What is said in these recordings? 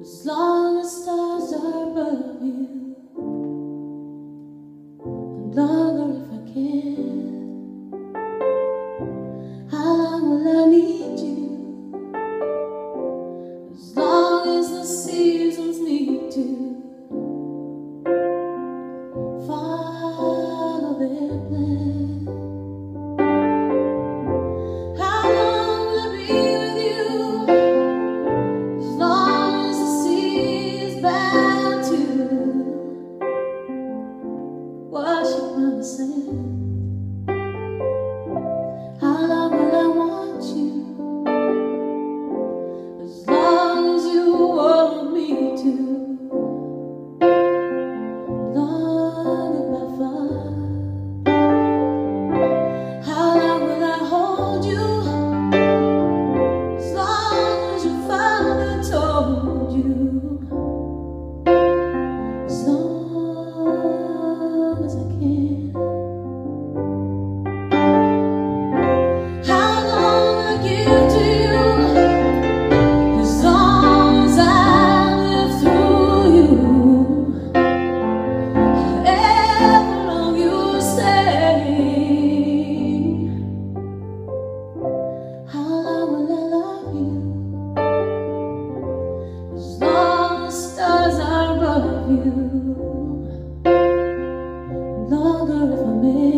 As long as stars are above you, and longer if I can. How long will I need you? As long as the seasons need to follow their plan. How long will I be with you? As long as the sea is bound to wash upon the sand. How long will I want you? As long as you want me to. Longer by far. How long will I hold you? As long as your father told you. As long as I can. How long will I give to you? As long as I live through you. However long you stay. How long will I love you? As long as stars are above you. Longer if I may.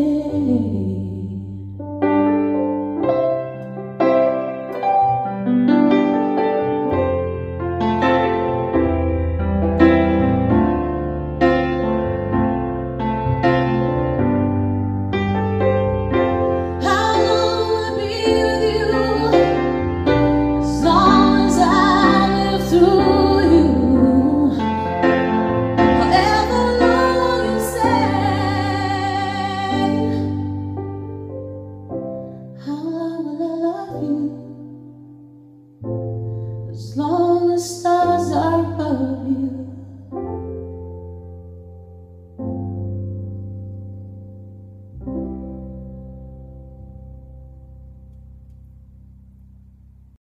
How long will I be with you? As long as I live through you. However long you say. How long will I love you? As long as stars are above you.